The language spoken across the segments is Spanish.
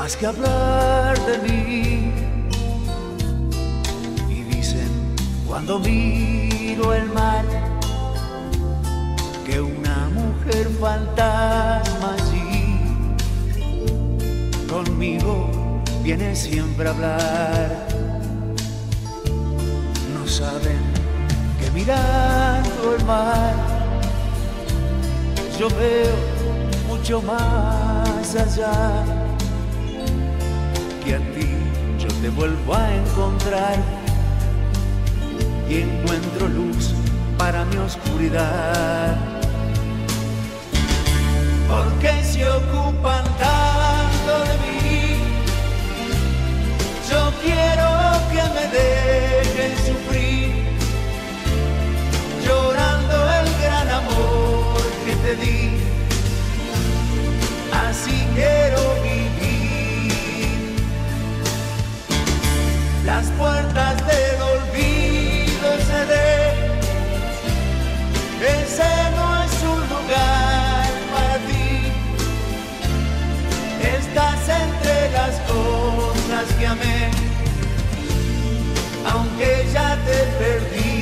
más que hablar de mí. Y dicen cuando miro el mar que una mujer fantasma allí conmigo viene siempre a hablar. No saben que mirando el mar yo veo mucho más allá, que a ti yo te vuelvo a encontrar y encuentro luz para mi oscuridad. Porque se ocupan tanto de mí, yo quiero que me dejen sufrir, llorando el gran amor que te di. Así quiero vivir. Las puertas del olvido cerré, ese no es un lugar para ti. Estás entre las cosas que amé, aunque ya te perdí.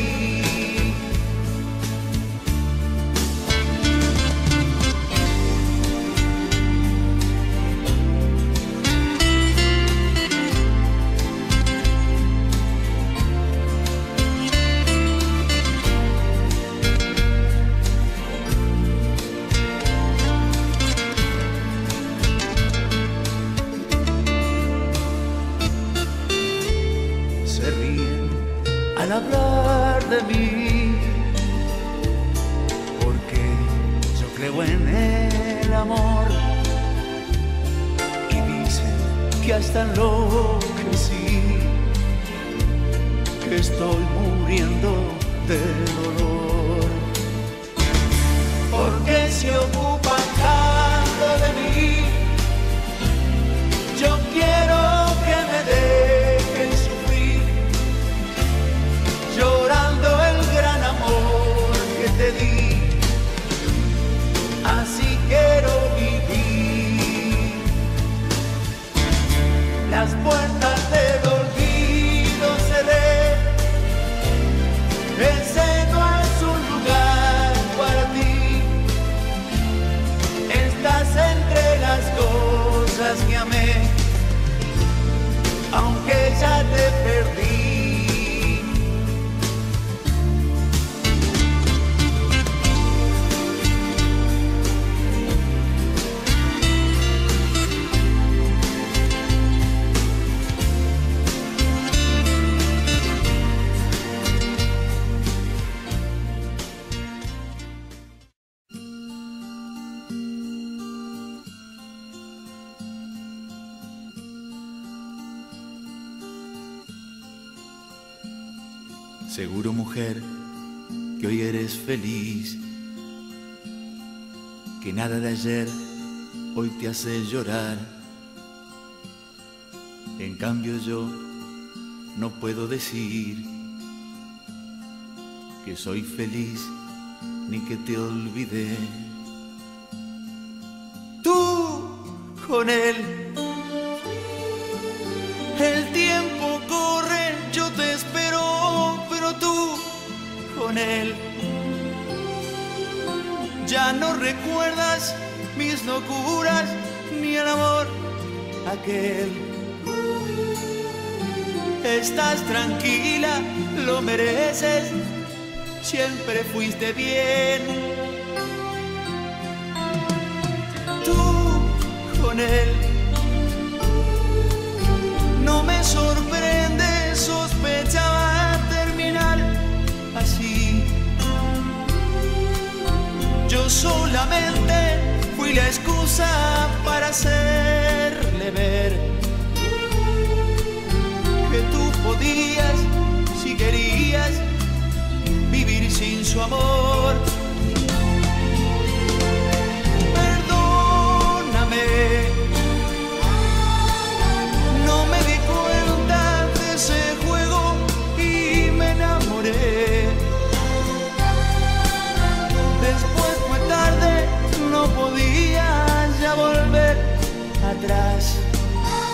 Al hablar de mí, porque yo creo en el amor, y dicen que hasta enloquecí, que estoy muriendo de dolor. Porque se ocupan tanto de mí, yo quiero que me dejen sufrir, llorando el gran amor que te di. Así quiero vivir. Las puertas del olvido cerré, ese no es un lugar para ti. Estás entre las cosas que amé, aunque ya te perdí. Seguro, mujer, que hoy eres feliz, que nada de ayer hoy te hace llorar. En cambio yo no puedo decir que soy feliz ni que te olvidé. Tú con él, el tiempo corre, yo te espero, pero tú con él ya no recuerdas mis locuras ni el amor aquel. Estás tranquila, lo mereces, siempre fuiste bien. Tú con él, no me sorprende, sospechaba terminar así. Yo solamente fui la excusa para hacerle ver que tú podías, si querías, vivir sin su amor. Perdóname, no me di cuenta de ese juego y me enamoré. Después fue tarde, no podía ya volver atrás.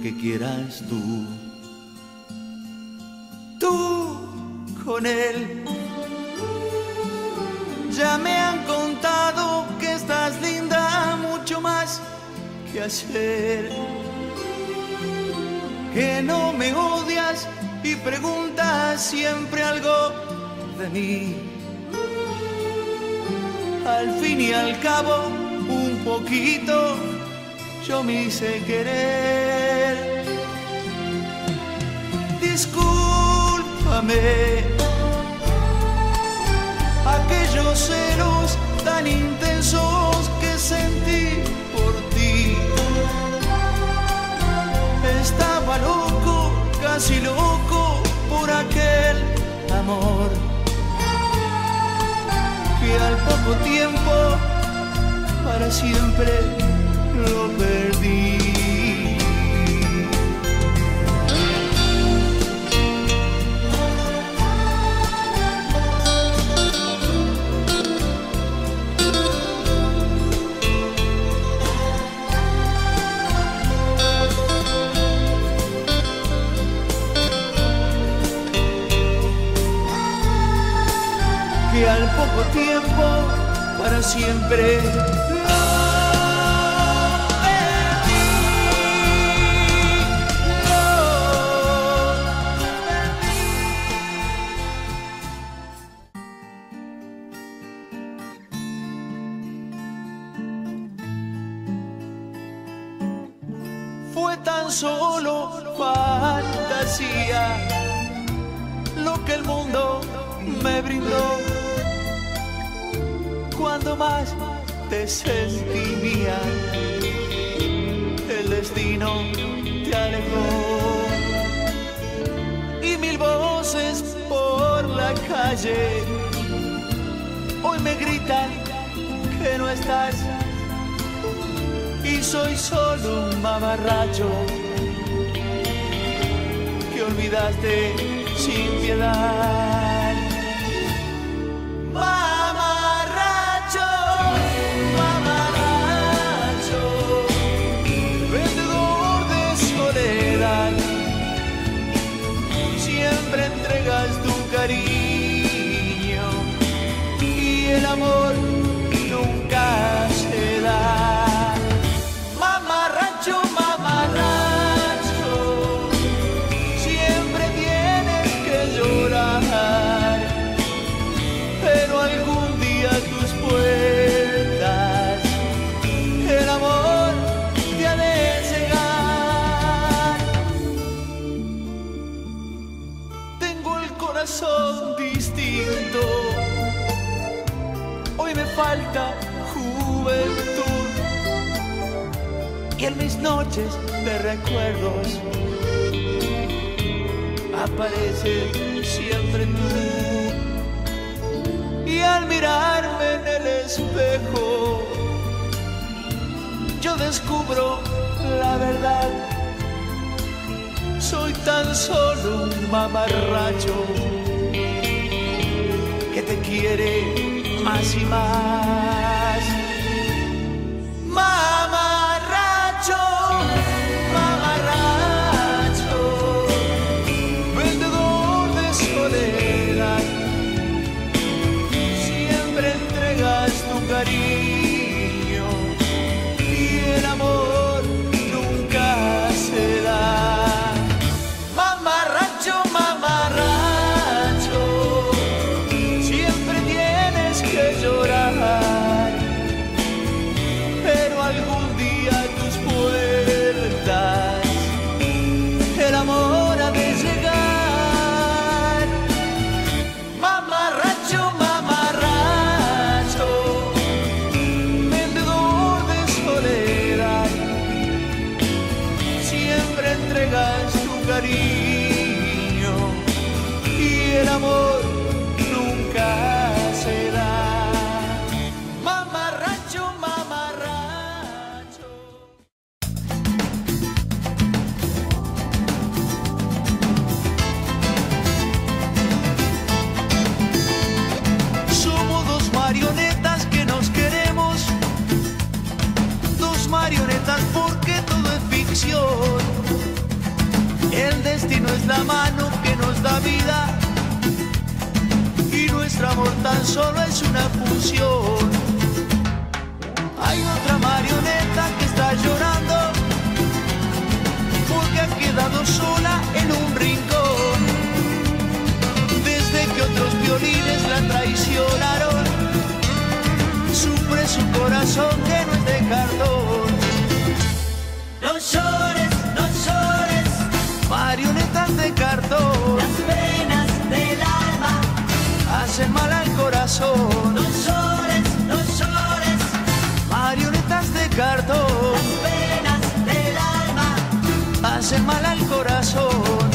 que quieras tú. Tú con él. Ya me han contado que estás linda mucho más que ayer, que no me odias y preguntas siempre algo de mí. Al fin y al cabo, un poquito yo me hice querer. Discúlpame aquellos celos tan intensos que sentí por ti. Estaba loco, casi loco por aquel amor que al poco tiempo para siempre lo perdí. Que al poco tiempo para siempre lo perdí, Fue tan solo fantasía lo que el mundo me brindó. Cuando más te sentí mía, el destino te alejó. Y mil voces por la calle hoy me gritan que no estás. Y soy solo un mamarracho que olvidaste sin piedad. Mamarracho, mamarracho, vendedor de soledad. Siempre entregas tu cariño y el amor nunca se da. Mamarracho, mamarracho, siempre tienes que llorar, pero algún día a tus puertas el amor te ha de llegar. Tengo el corazón distinto, hoy me falta juventud, y en mis noches de recuerdos aparece siempre tú. Y al mirarme en el espejo yo descubro la verdad. Soy tan solo un mamarracho que te quiere más y más. Mamarracho, mamarracho, vendedor de soledad. Siempre entregas tu cariño y el amor nunca se da. Mamarracho, mamarracho, siempre tienes que llorar, pero algún día a tus puertas el amor ha de llegar. Mamarracho, mamarracho, vendedor de soledad. Siempre entregas tu cariño y el amor nunca se da. Mamarracho, mamarracho. Somos dos marionetas que nos queremos, dos marionetas porque todo es ficción. destino es la mano que nos da vida y nuestro amor tan solo es una función. Hay otra marioneta que está llorando porque ha quedado sola en un rincón. Desde que otros violines la traicionaron, sufre su corazón que no es de cartón. No llores, no llores, marionetas de cartón, las penas del alma hacen mal al corazón. No llores, no llores, marionetas de cartón, las penas del alma hacen mal al corazón.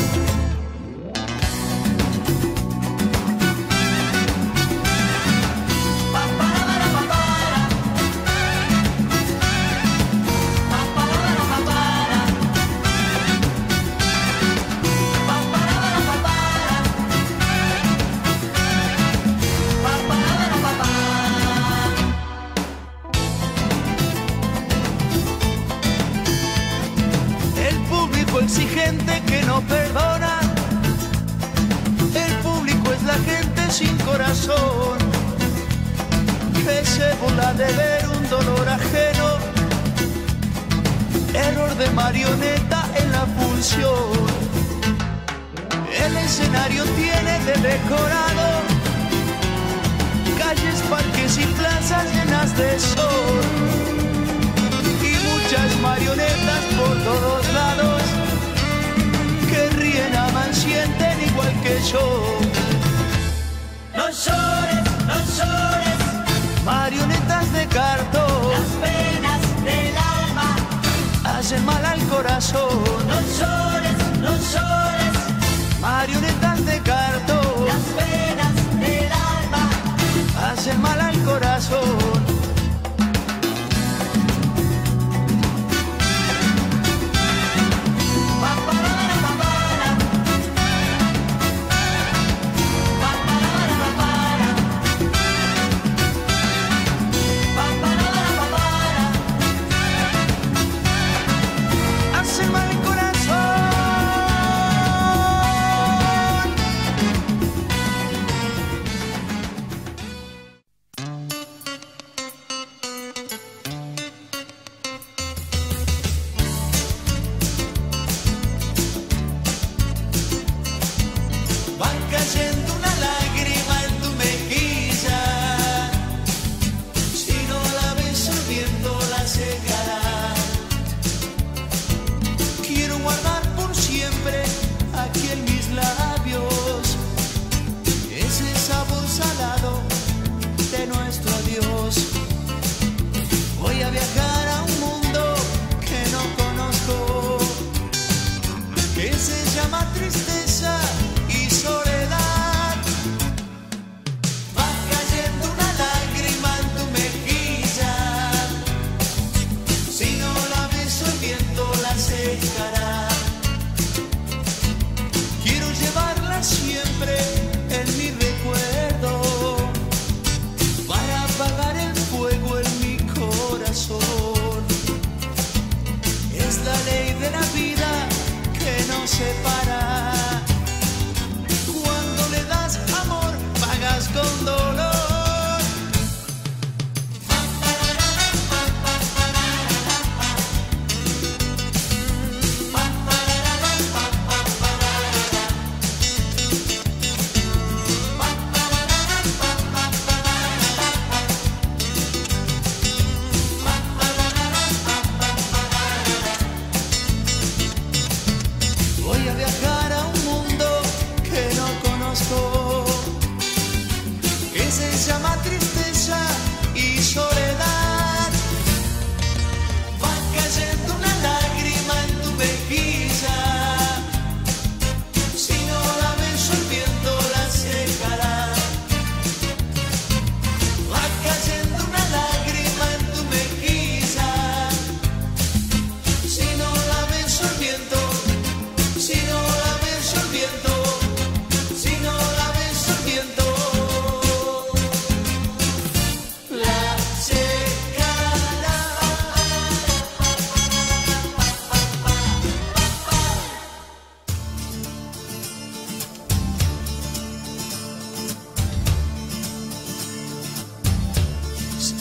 Exigente que no perdona, el público es la gente sin corazón, que se burla de ver un dolor ajeno, error de marioneta en la función. El escenario tiene de decorado calles, parques y plazas llenas de sol, y muchas marionetas por todos lados que ríen, aman, sienten igual que yo. No llores, no llores, marionetas de cartón, las penas del alma hacen mal al corazón. No llores, no llores, marionetas de cartón, las penas del alma hacen mal al corazón.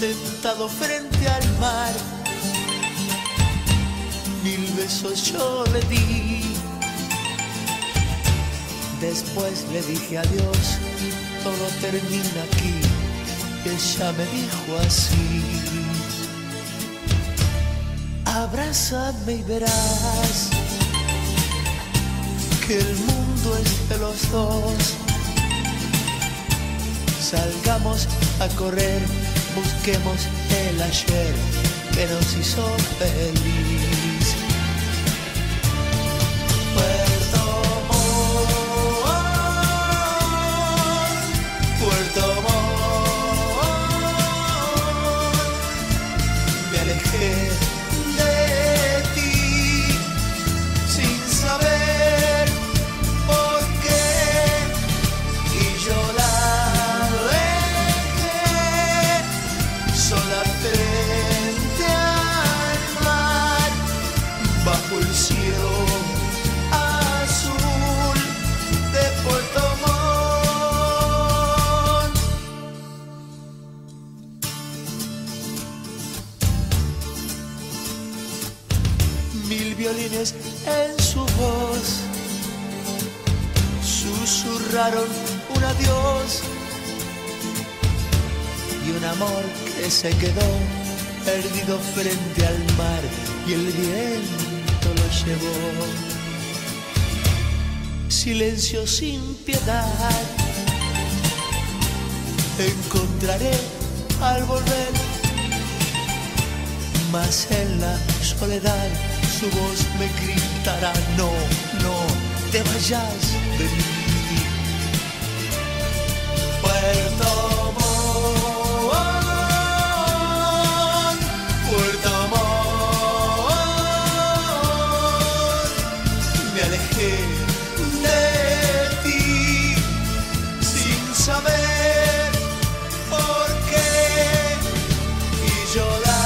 sentado frente al mar. 1000 besos yo le di. Después le dije adiós, todo termina aquí. Y ella me dijo así: abrázame y verás que el mundo es de los dos. Salgamos a correr, busquemos el ayer que nos hizo feliz. Puerto Montt, Puerto Montt, me alejé de ti sin saber por qué, y yo la sola frente al mar, bajo el cielo azul de Puerto Montt. 1000 violines en su voz susurraron un adiós, y un amor que se quedó perdido frente al mar, y el viento lo llevó. Silencio sin piedad encontraré al volver, mas en la soledad su voz me gritará: no, no te vayas de mí. Puerto Montt, Puerto Montt, me alejé de ti sin saber por qué, y yo la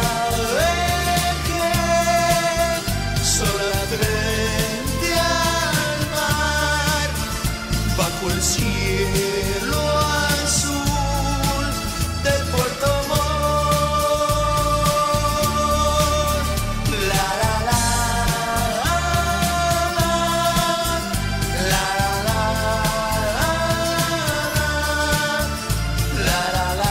dejé sola frente al mar, bajo el cielo azul de Puerto Montt. La la la, la la la, la la la,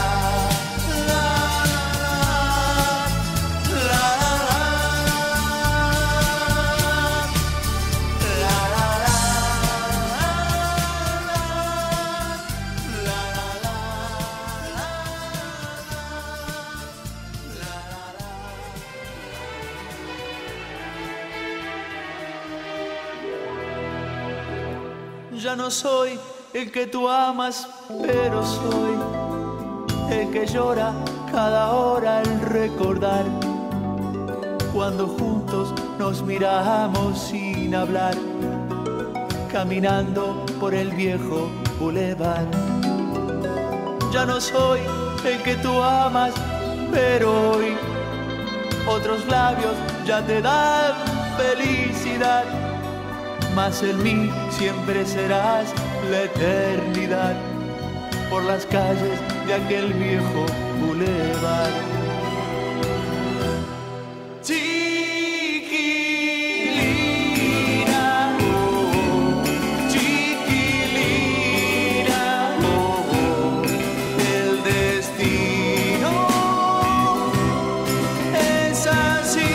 ya no soy el que tú amas, pero soy el que llora cada hora al recordar cuando juntos nos miramos sin hablar, caminando por el viejo bulevar. Ya no soy el que tú amas, pero hoy otros labios ya te dan felicidad, mas en mí siempre serás la eternidad, por las calles de aquel viejo bulevar. Chiquilina, oh, chiquilina, oh, el destino es así.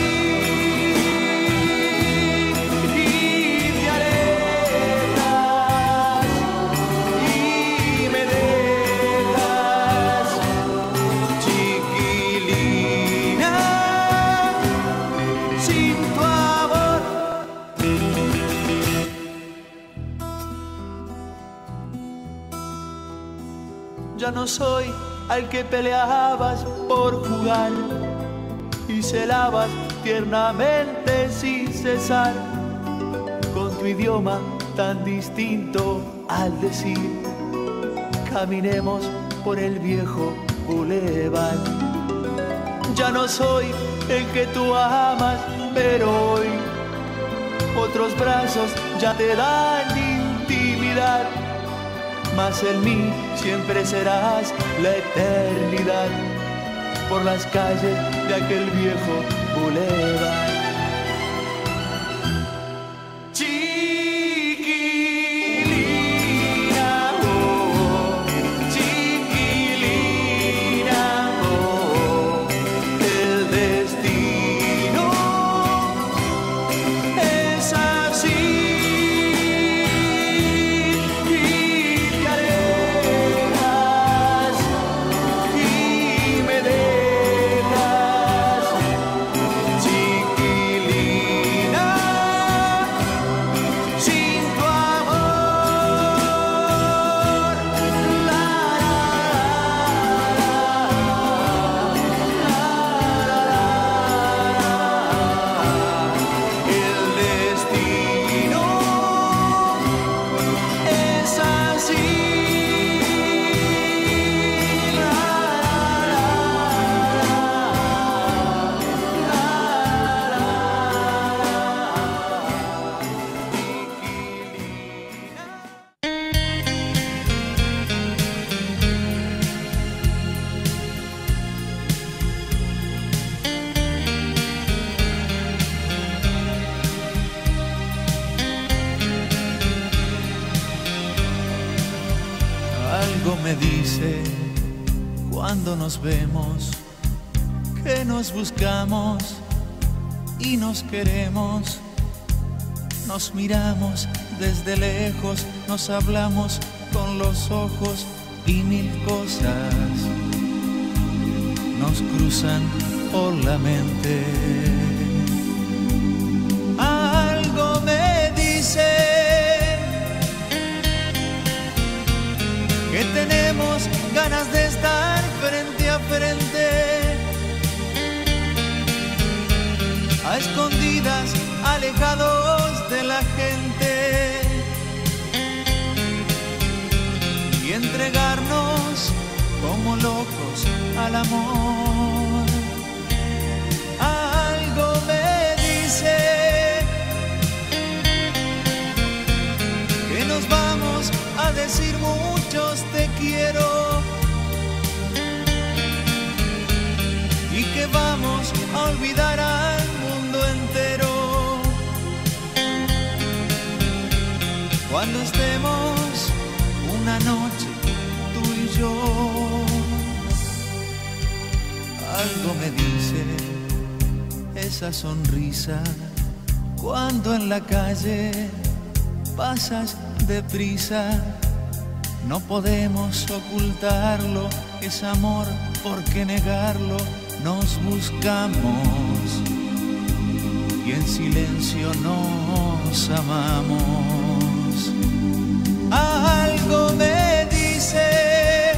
Ya no soy al que peleabas por jugar y celabas tiernamente sin cesar, con tu idioma tan distinto al decir: caminemos por el viejo bulevar. Ya no soy el que tú amas, pero hoy otros brazos ya te dan intimidad, mas en mí siempre serás la eternidad, por las calles de aquel viejo bulevar. Chiquilina, oh, chiquilina, oh, el destino es así. Algo me dice cuando nos vemos que nos buscamos y nos queremos. Nos miramos desde lejos, nos hablamos con los ojos y mil cosas nos cruzan por la mente. Algo me dice que tenemos ganas de estar frente a frente, a escondidas, alejados de la gente, y entregarnos como locos al amor. Algo me dice que nos vamos a decir muchos te quiero, y que vamos a olvidar al mundo entero cuando estemos una noche tú y yo. Algo me dice esa sonrisa cuando en la calle pasas deprisa. No podemos ocultarlo, es amor, ¿por qué negarlo? Nos buscamos y en silencio nos amamos. Algo me dice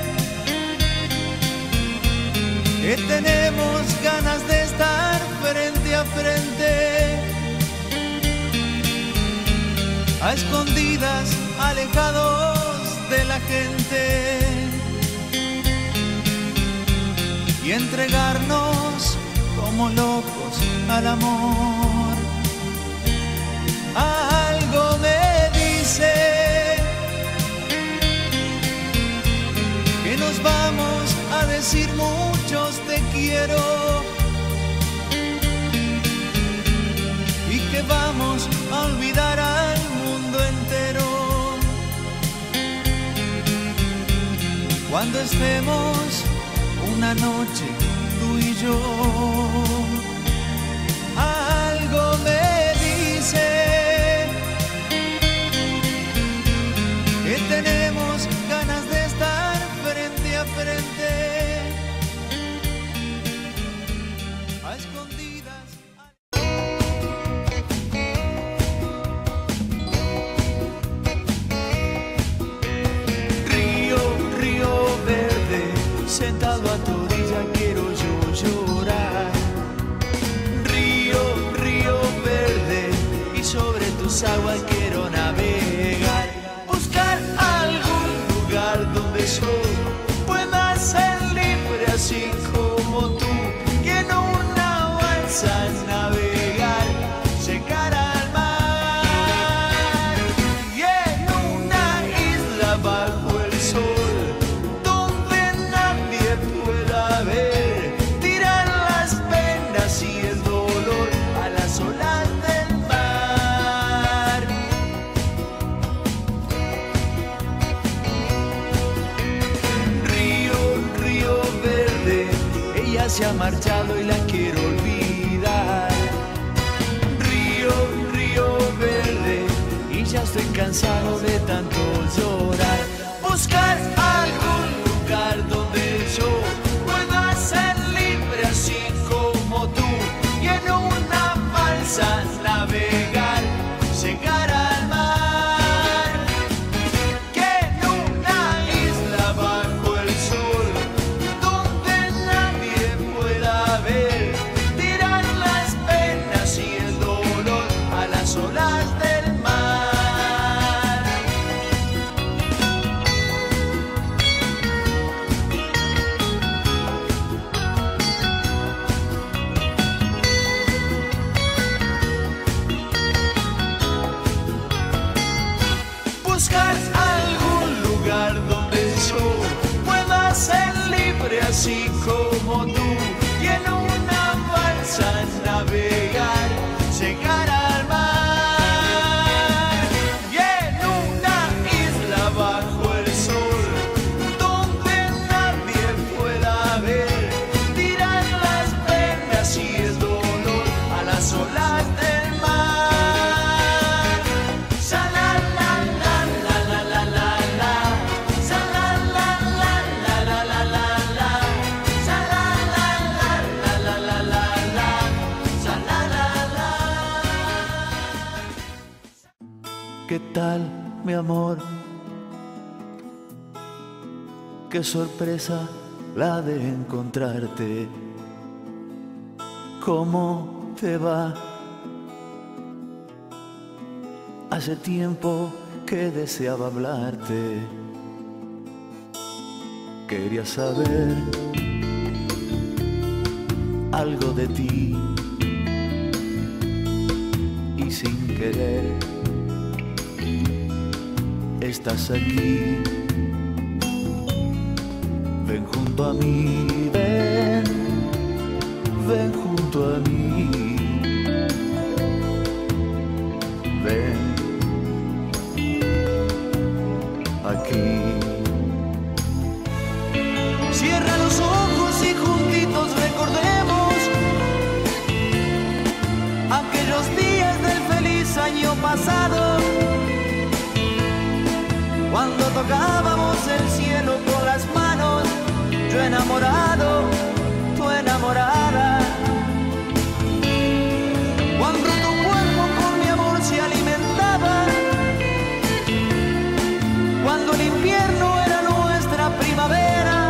que tenemos ganas de estar frente a frente, a escondidas, alejados de la gente, y entregarnos como locos al amor. Algo me dice que nos vamos a decir muchos te quiero, y que vamos a olvidar al mundo entero cuando estemos una noche tú y yo. Algo me dice que tenemos ganas de estar frente a frente, a escondidas. Río, río verde, sentado a tu orilla quiero yo llorar. se ha marchado y la quiero olvidar. Río, río verde, y ya estoy cansado de tanto llorar. Buscar algún lugar donde yo pueda ser libre así como tú, y en una balsa navegar, llegar al mar. Que en una isla bajo el sol, donde nadie pueda ver, tirar las penas y el dolor a las olas del mar. Buscar algún lugar donde yo pueda ser libre así como tú, y en una balsa navegar, llegar al mar. Y en una isla bajo el sol, donde nadie pueda ver, tirar las penas y el dolor a las olas del mar. Sha la la la la la la la la, sha la la la la la la la la, sha la la la la la la la la, sha la la la. ¿Qué tal, mi amor? Qué sorpresa la de encontrarte. ¿Cómo te va? Hace tiempo que deseaba hablarte. Quería saber algo de ti, y sin querer estás aquí. Ven junto a mí, ven, ven junto a mí. Ven aquí. Cierra los ojos y juntitos recordemos aquellos días del feliz año pasado, cuando tocábamos el cielo con las manos, yo enamorado, tú enamorada. Cuando tu cuerpo con mi amor se alimentaba, cuando el invierno era nuestra primavera,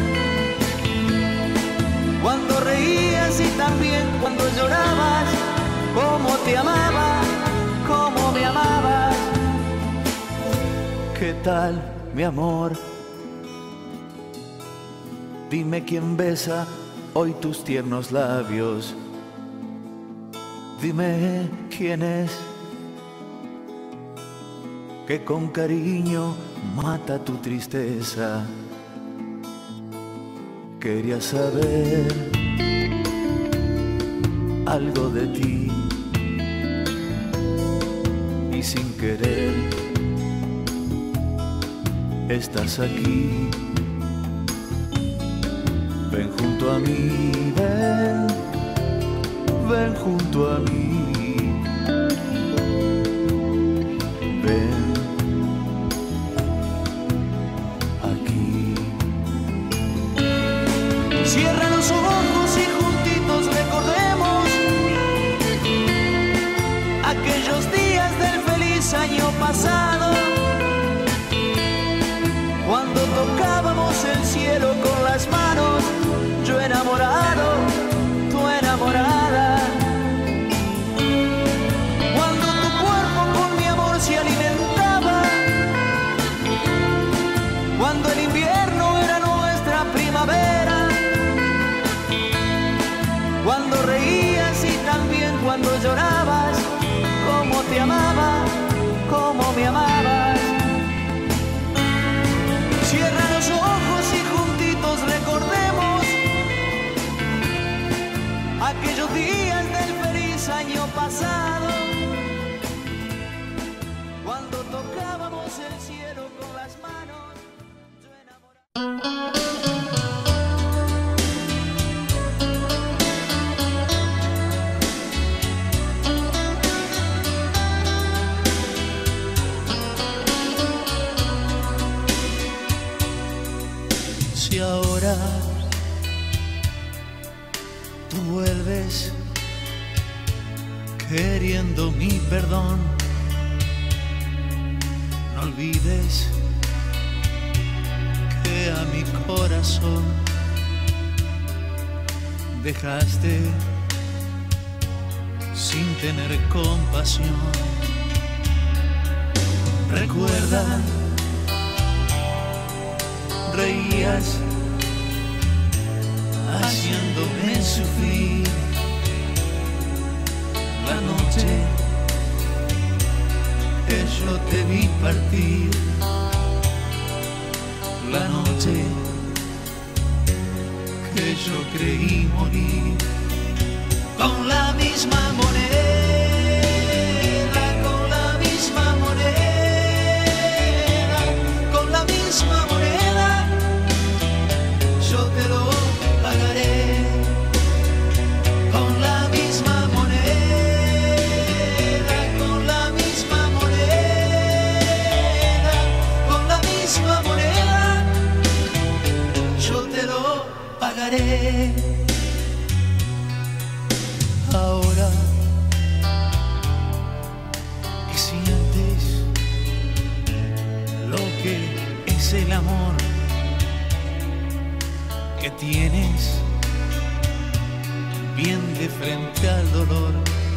cuando reías y también cuando llorabas, cómo te amaba, cómo me amabas. ¿Qué tal, mi amor? Dime quién besa hoy tus tiernos labios. Dime quién es que con cariño mata tu tristeza. Quería saber algo de ti, y sin querer estás aquí. Ven junto a mí, ven, ven junto a mí. Ven aquí. Cierra los ojos y juntitos recordemos aquellos días del feliz año pasado, cuando tocábamos el cielo con las manos, yo enamorado, tú enamorada. Cuando tu cuerpo con mi amor se alimentaba, cuando el invierno era nuestra primavera, cuando reías y también cuando llorabas, cómo te amaba, cómo me amabas. Cierra los ojos y juntitos recordemos aquellos días del feliz año pasado, cuando tocábamos el cielo con las manos, yo enamorado. Ahora tú vuelves queriendo mi perdón. No olvides que a mi corazón dejaste sin tener compasión. Recuerda, reías haciéndome sufrir. La noche que yo te vi partir, la noche que yo creí morir. Con la misma moneda, con la misma moneda, con la misma moneda, yo te lo pagaré. Con la misma moneda, con la misma moneda, con la misma moneda, yo te lo pagaré. Ahora que sientes lo que es el amor que tienes bien de frente al dolor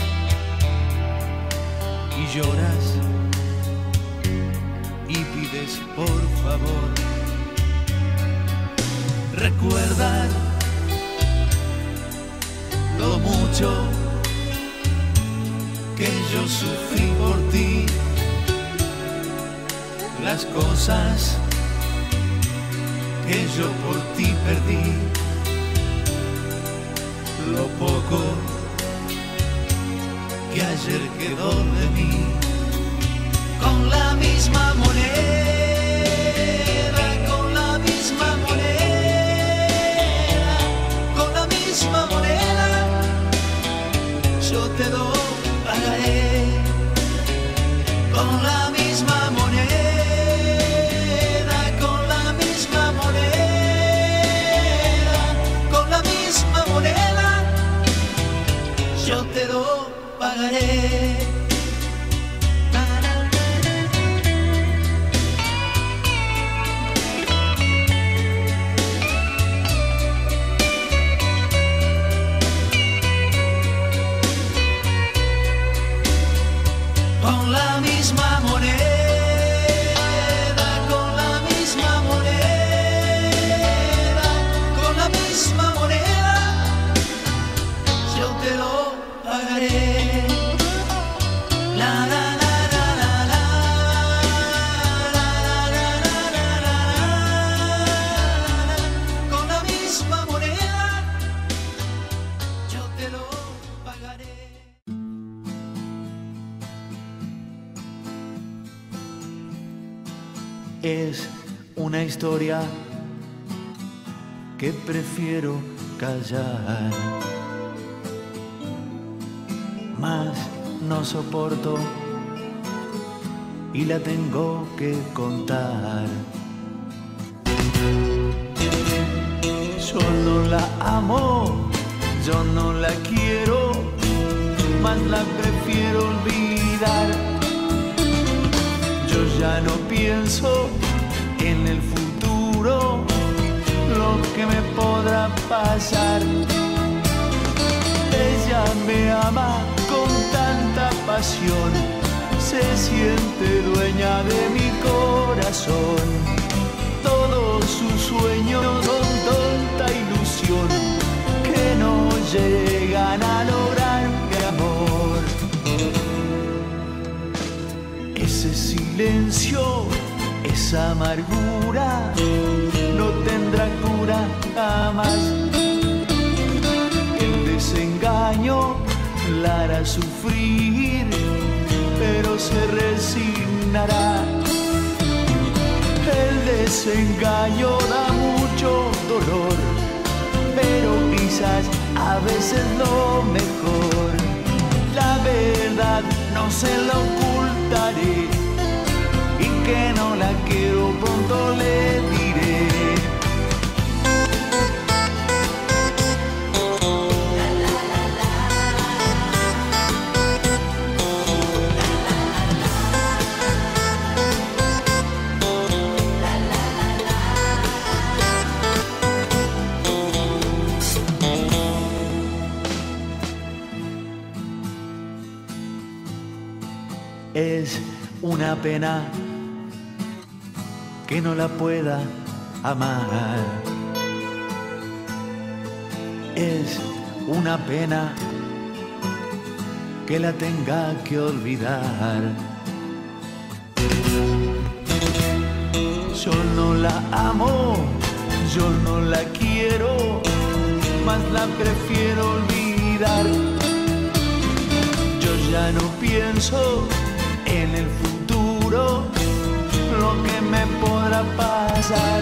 y lloras y pides por favor, recuerda lo mucho que yo sufrí por ti, las cosas que yo por ti perdí, lo poco que ayer quedó de mí. Con la misma moneda, con la misma moneda, con la misma moneda, yo te lo pagaré. Con la misma moneda, con la misma moneda, con la misma moneda, yo te lo pagaré. Con la misma moneda, con la misma moneda, con la misma moneda, yo te lo pagaré. La la la la la la, la la la la la la, con la misma moneda, yo te lo pagaré. Es una historia que prefiero callar, mas no soporto y la tengo que contar. Yo no la amo, yo no la quiero, mas la prefiero olvidar. Yo ya no pienso en el futuro, lo que me podrá pasar. Ella me ama con tanta pasión, se siente dueña de mi corazón. Todos sus sueños son tonta ilusión que no llegan a lograr mi amor. Ese silencio, esa amargura no tendrá cura jamás. El desengaño la hará sufrir, pero se resignará. El desengaño da mucho dolor, pero quizás a veces lo mejor. La verdad no se la ocultaré, y que no la quiero pronto le diré. una pena que no la pueda amar. Es una pena que la tenga que olvidar. Yo no la amo, yo no la quiero, mas la prefiero olvidar. Yo ya no pienso en el futuro, lo que me podrá pasar.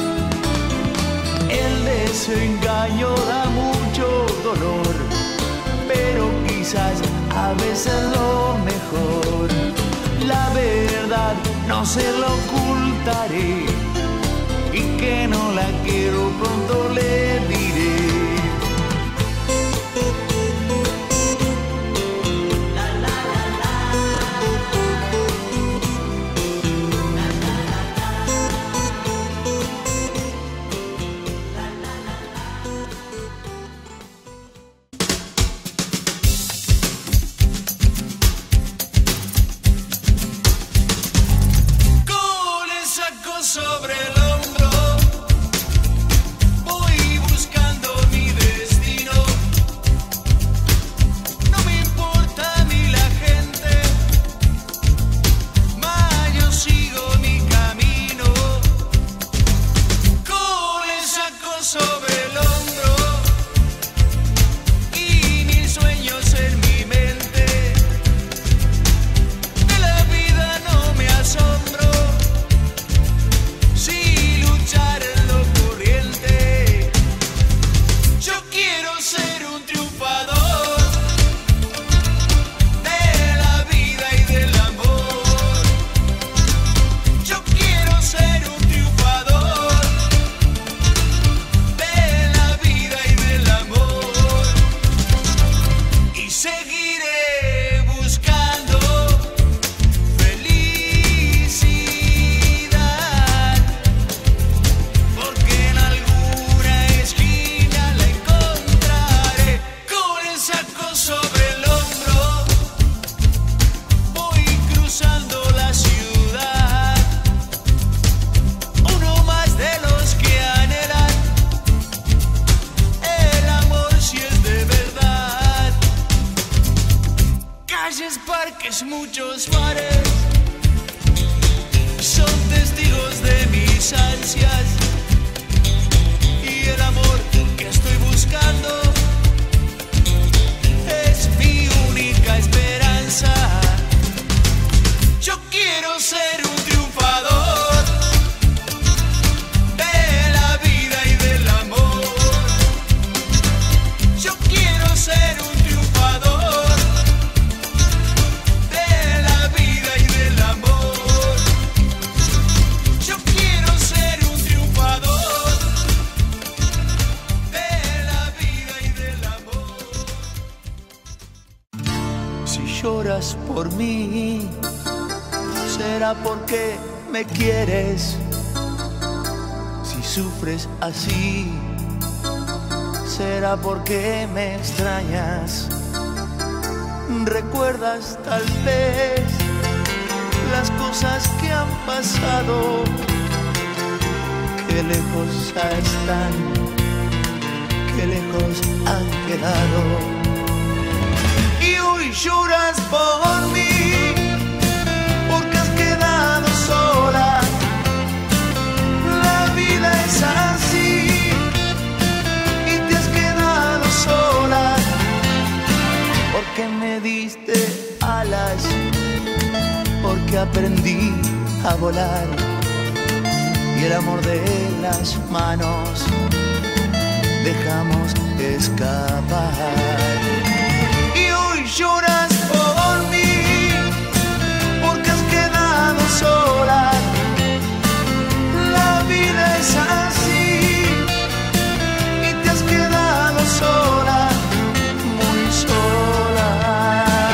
El desengaño da mucho dolor, pero quizás a veces lo mejor. La verdad no se lo ocultaré, y que no la quiero pronto le diré. Sobre el hombro voy buscando mi destino. No me importa ni la gente, mas yo sigo mi camino. Con el saco sobre el hombro y mis sueños en mi mente. De la vida no me asombro. Parques, muchos bares son testigos de mis ansias, y el amor que estoy buscando es mi única esperanza. Yo quiero ser un triunfador de la vida y del amor. Yo quiero ser un triunfador. Lloras por mí, será porque me quieres. Si sufres así, será porque me extrañas. Recuerdas tal vez las cosas que han pasado, que lejos ya están, que lejos han quedado. Lloras por mí, porque has quedado sola. La vida es así, y te has quedado sola, porque me diste alas, porque aprendí a volar, y el amor de las manos dejamos escapar. Lloras por mí, porque has quedado sola. La vida es así, y te has quedado sola, muy sola.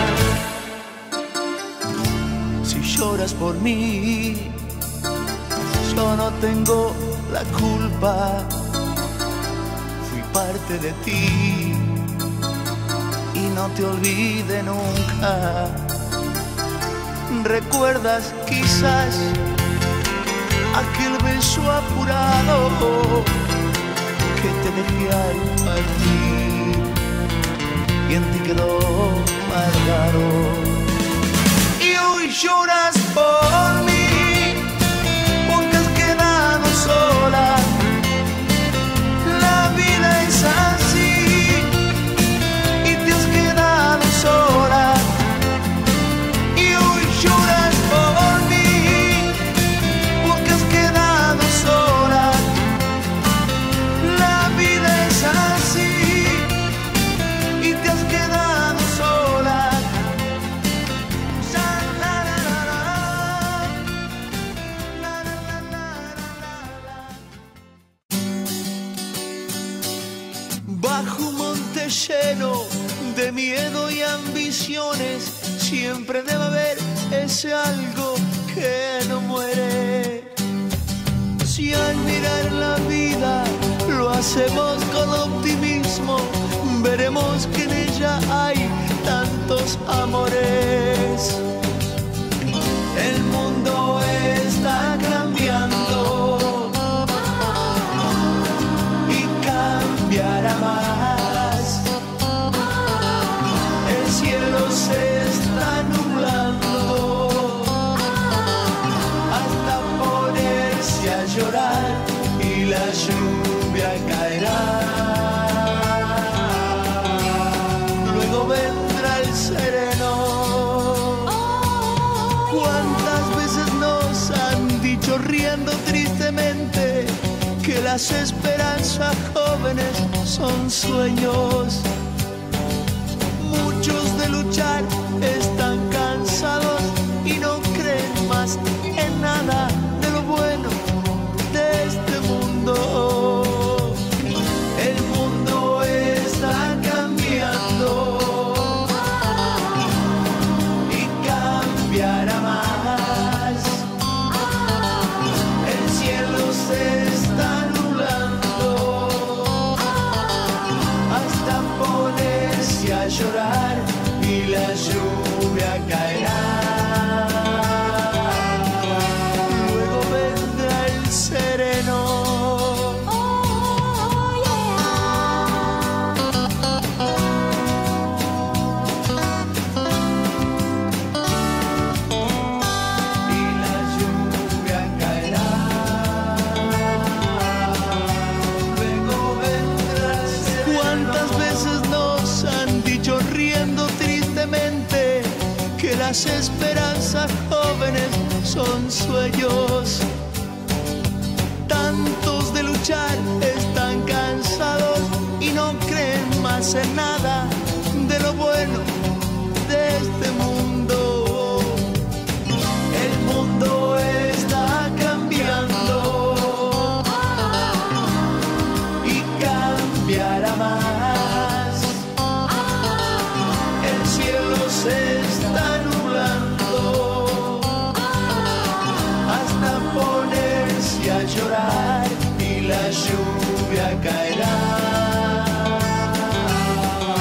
Si lloras por mí, yo no tengo la culpa. Fui parte de ti y no te olvide nunca. recuerdas quizás aquel beso apurado que te dejé al partir y en ti quedó marcado. Y hoy lloras por mí porque has quedado sola. La vida es así y te has quedado sola. Y hoy lloras por mí porque has quedado sola. La vida es así y te has quedado sola. Bajo un monte lleno de miedo y ambiciones, siempre debe haber ese algo que no muere. Si al mirar la vida lo hacemos con optimismo, veremos que en ella hay tantos amores. El mundo está cambiando y cambiará más. El cielo se está nublando hasta ponerse a llorar y la lluvia caerá. Luego vendrá el sereno. ¿Cuántas veces nos han dicho riendo tristemente que las esperanzas jóvenes son sueños? Muchos de luchar están cansados y no creen más en nada de lo bueno de este mundo. El mundo está cambiando y cambiará más. El cielo se está nublando hasta ponerse a llorar y la lluvia caerá. Luego vendrá el sereno. Y la lluvia caerá. Luego vendrá el sereno. ¿Cuántas veces nos han dicho riendo tristemente que las esperanzas jóvenes son sueños? Tantos de luchar están cansados y no creen más en nada de lo bueno de este mundo. El mundo está cambiando y cambiará más. El cielo se está nublando hasta ponerse a llorar y la lluvia caerá.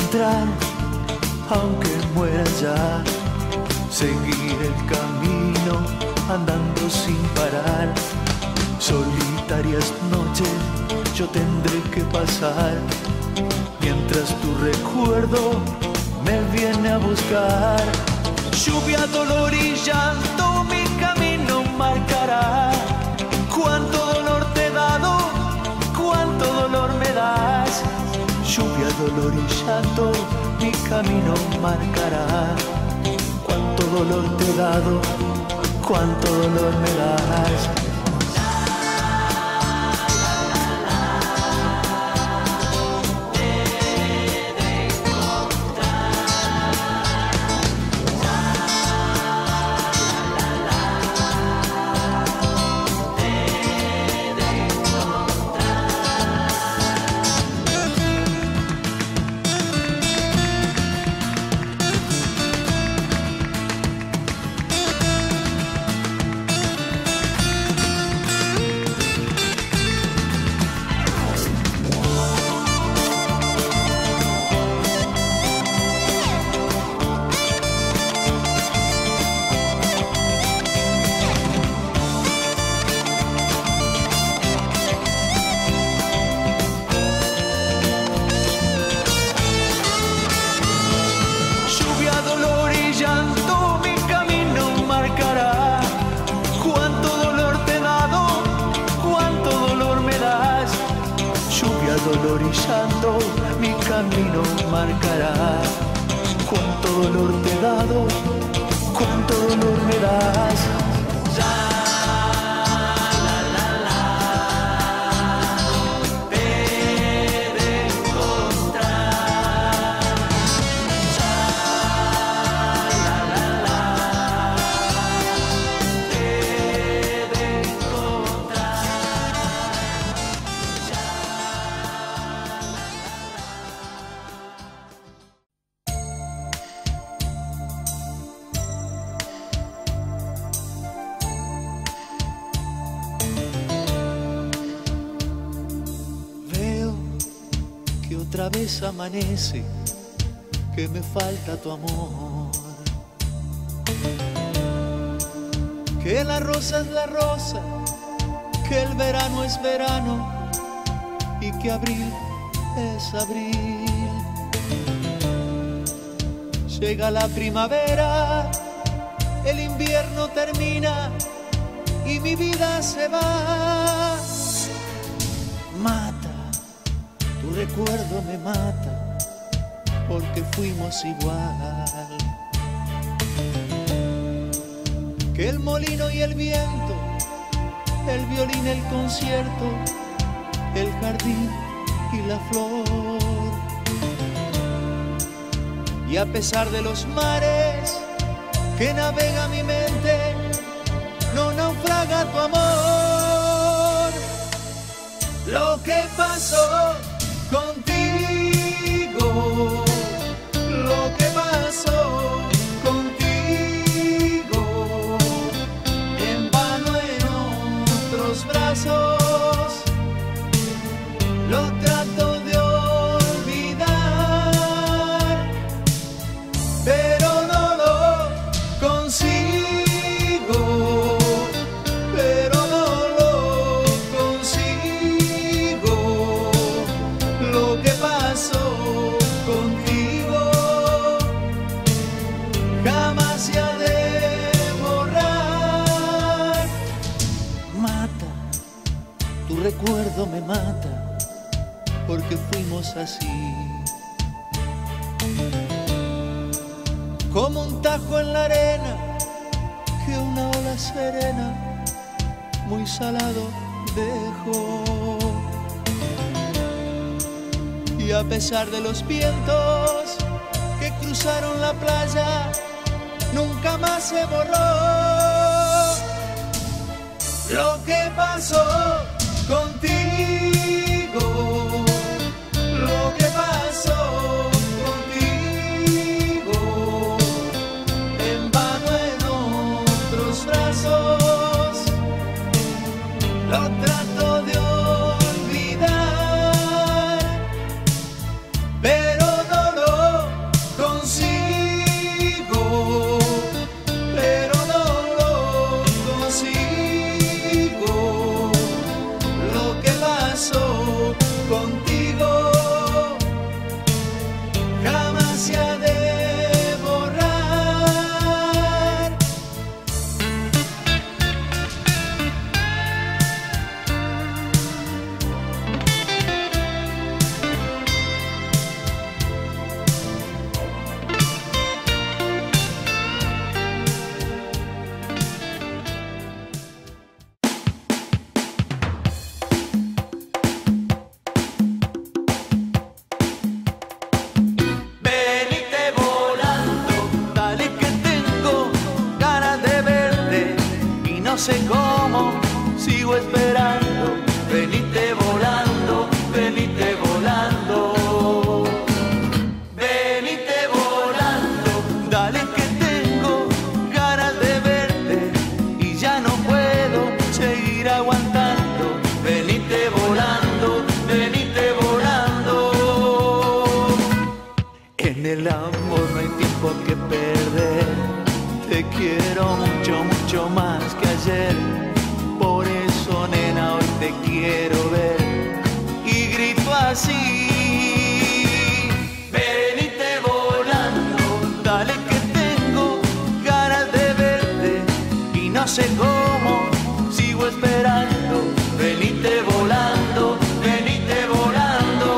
encontrar, aunque muera ya. Seguir el camino andando sin parar. Solitarias noches yo tendré que pasar, mientras tu recuerdo me viene a buscar. Lluvia, dolor y llanto mi camino marcará. Cuánto dolor te he dado, cuánto dolor me das. Lluvia, dolor y llanto mi camino marcará. Cuánto dolor te he dado, cuánto dolor me das. Dolor y llanto mi camino marcará. Cuánto dolor te he dado, cuánto dolor me das. Otra vez amanece, que me falta tu amor. Que la rosa es la rosa, que el verano es verano y que abril es abril. Llega la primavera, el invierno termina y mi vida se va. Mata. Tu recuerdo me mata, porque fuimos igual. Que el molino y el viento, el violín, el concierto, el jardín y la flor. Y a pesar de los mares que navega mi mente, no naufraga tu amor. Lo que pasó contigo, lo que pasó contigo, en vano en otros brazos, lo trato de olvidar, pero no lo consigo, pero no lo consigo. Lo que pasó contigo jamás se ha de borrar. Mata, tu recuerdo me mata, porque fuimos así. Como un tajo en la arena, que una ola serena muy salado dejó. Y a pesar de los vientos que cruzaron la playa, nunca más se borró. Lo que pasó contigo, lo que pasó contigo, en vano en otros brazos, lo trato de olvidar, pero no lo sé cómo, sigo esperando. Venite volando, venite volando. Venite volando, dale que tengo ganas de verte y ya no puedo seguir aguantando. Venite volando, venite volando. En el amor no hay tiempo que perder. Te quiero mucho, mucho más que ayer. Por eso, nena, hoy te quiero ver y grito así. Venite volando, dale que tengo ganas de verte y no sé cómo, sigo esperando. Venite volando, venite volando.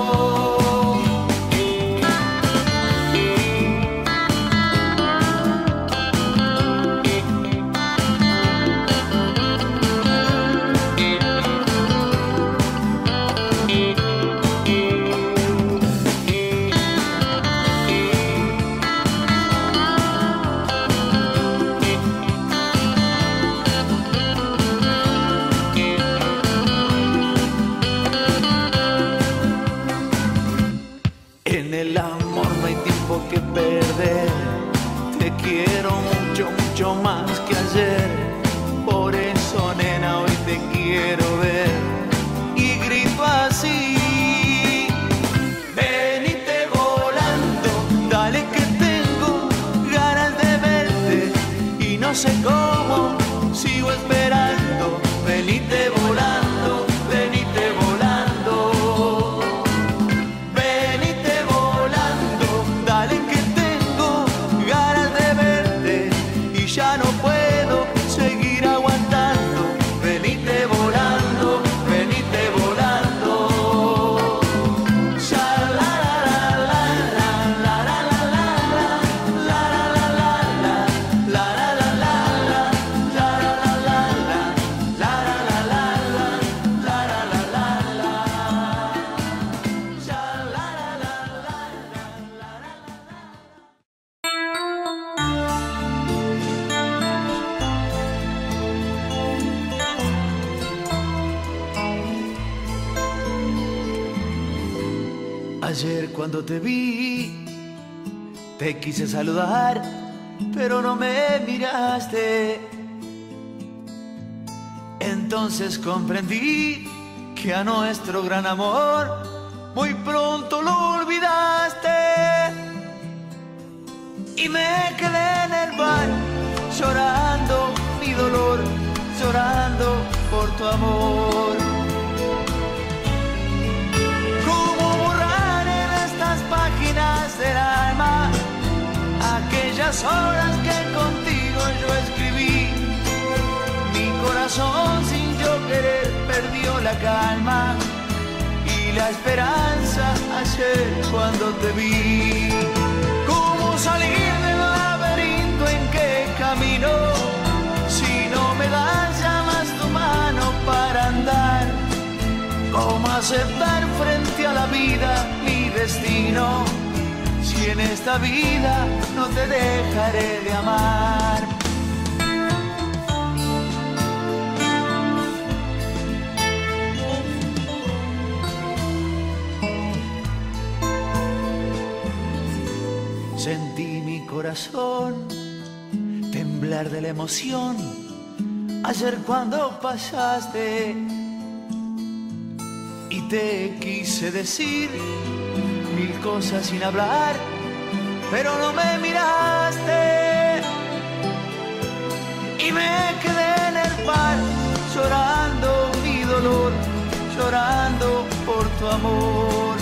En el amor no hay tiempo que perder. Te quiero mucho, mucho más que ayer. Por eso, nena, hoy te quiero ver y grito así. Venite volando, dale que tengo ganas de verte y no sé cómo, sigo esperando. Venite volando, venite volando. Venite volando, dale que tengo ganas de verte y ya no puedo seguir aguantando. Venite volando, venite volando. Sha la la la la la la la la la la la la la la la la Ayer cuando te vi, te quise saludar, pero no me miraste. Entonces comprendí que a nuestro gran amor muy pronto lo olvidaste. Y me quedé en el bar llorando mi dolor, llorando por tu amor. Páginas del alma aquellas horas que contigo yo escribí. Mi corazón sin yo querer perdió la calma y la esperanza ayer cuando te vi. ¿Cómo salir del laberinto en que camino si no me das ya más tu mano para andar? ¿Cómo aceptar frente a la vida mi destino si en esta vida no te dejaré de amar? Sentí mi corazón temblar de la emoción ayer cuando pasaste. Y te quise decir mil cosas sin hablar, pero no me miraste. Y me quedé en el bar llorando mi dolor, llorando por tu amor.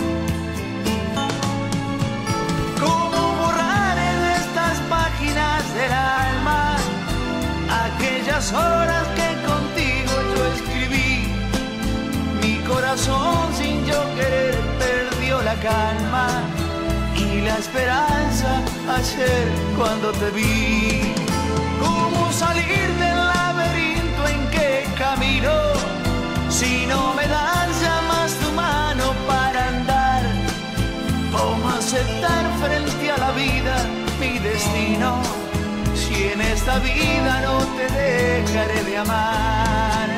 ¿Cómo borrar en estas páginas del alma aquellas horas que contigo yo escribí? Mi corazón sin yo querer perdió la calma y la esperanza ayer cuando te vi. ¿Cómo salir del laberinto en que camino si no me das ya más tu mano para andar? ¿Cómo aceptar frente a la vida mi destino si en esta vida no te dejaré de amar.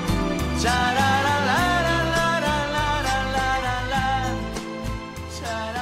Cha